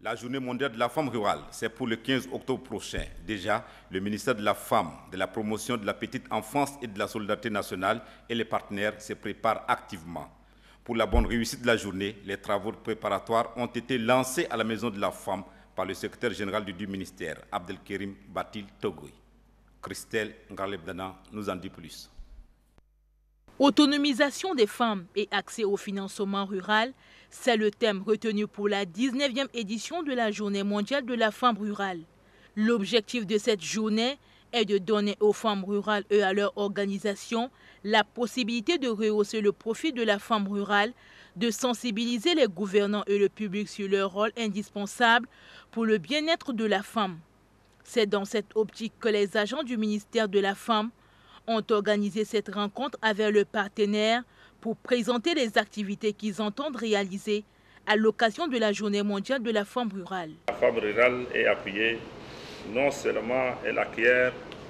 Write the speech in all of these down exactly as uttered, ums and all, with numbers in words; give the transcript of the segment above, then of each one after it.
La journée mondiale de la femme rurale, c'est pour le quinze octobre prochain. Déjà, le ministère de la Femme, de la promotion de la petite enfance et de la solidarité nationale et les partenaires se préparent activement. Pour la bonne réussite de la journée, les travaux préparatoires ont été lancés à la Maison de la Femme par le secrétaire général du ministère, Abdelkerim Batil Togoy. Christelle Ngarlebdana nous en dit plus. Autonomisation des femmes et accès au financement rural, c'est le thème retenu pour la dix-neuvième édition de la Journée mondiale de la femme rurale. L'objectif de cette journée est de donner aux femmes rurales et à leur organisation la possibilité de rehausser le profit de la femme rurale, de sensibiliser les gouvernants et le public sur leur rôle indispensable pour le bien-être de la femme. C'est dans cette optique que les agents du ministère de la Femme ont organisé cette rencontre avec le partenaire pour présenter les activités qu'ils entendent réaliser à l'occasion de la Journée mondiale de la femme rurale. La femme rurale est appuyée, non seulement elle acquiert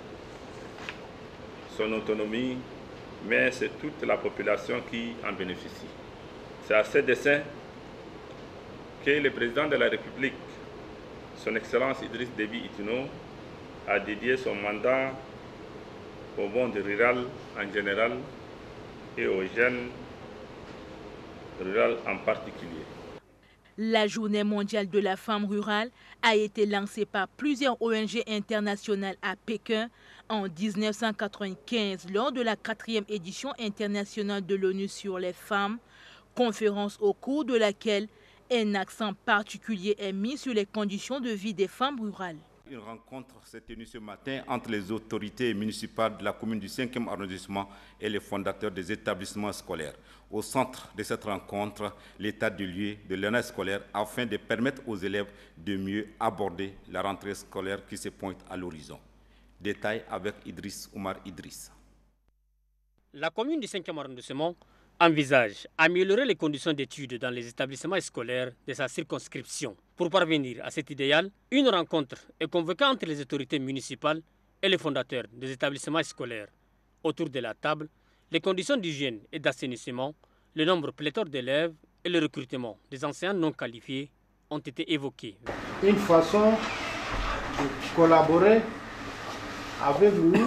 son autonomie, mais c'est toute la population qui en bénéficie. C'est à ce dessein que le président de la République, son Excellence Idriss Déby Itno, a dédié son mandat au monde rural en général et aux jeunes ruraux en particulier. La Journée mondiale de la femme rurale a été lancée par plusieurs O N G internationales à Pékin en mille neuf cent quatre-vingt-quinze lors de la quatrième édition internationale de l'ONU sur les femmes, conférence au cours de laquelle un accent particulier est mis sur les conditions de vie des femmes rurales. Une rencontre s'est tenue ce matin entre les autorités municipales de la commune du cinquième arrondissement et les fondateurs des établissements scolaires. Au centre de cette rencontre, l'état du lieu de l'année scolaire afin de permettre aux élèves de mieux aborder la rentrée scolaire qui se pointe à l'horizon. Détail avec Idriss Oumar Idriss. La commune du cinquième arrondissement envisage améliorer les conditions d'études dans les établissements scolaires de sa circonscription. Pour parvenir à cet idéal, une rencontre est convoquée entre les autorités municipales et les fondateurs des établissements scolaires. Autour de la table, les conditions d'hygiène et d'assainissement, le nombre pléthore d'élèves et le recrutement des enseignants non qualifiés ont été évoqués. Une façon de collaborer avec nous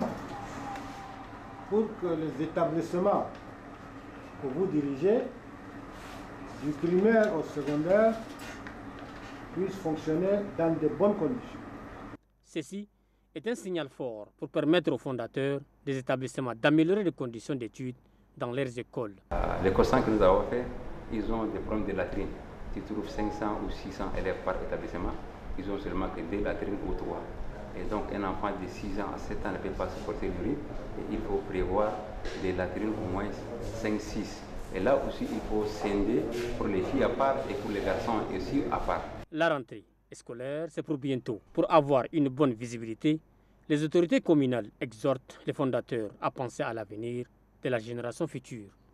pour que les établissements que vous dirigez, du primaire au secondaire, puissent fonctionner dans de bonnes conditions. Ceci est un signal fort pour permettre aux fondateurs des établissements d'améliorer les conditions d'études dans leurs écoles. Euh, les constats que nous avons faits, ils ont des problèmes de latrines. Tu trouves cinq cents ou six cents élèves par établissement, ils ont seulement que deux latrines ou trois. Et donc un enfant de six ans à sept ans ne peut pas supporter l'urine. Et il faut prévoir des latrines au moins cinq six. Et là aussi, il faut scinder pour les filles à part et pour les garçons aussi à part. La rentrée scolaire, c'est pour bientôt. Pour avoir une bonne visibilité, les autorités communales exhortent les fondateurs à penser à l'avenir de la génération future.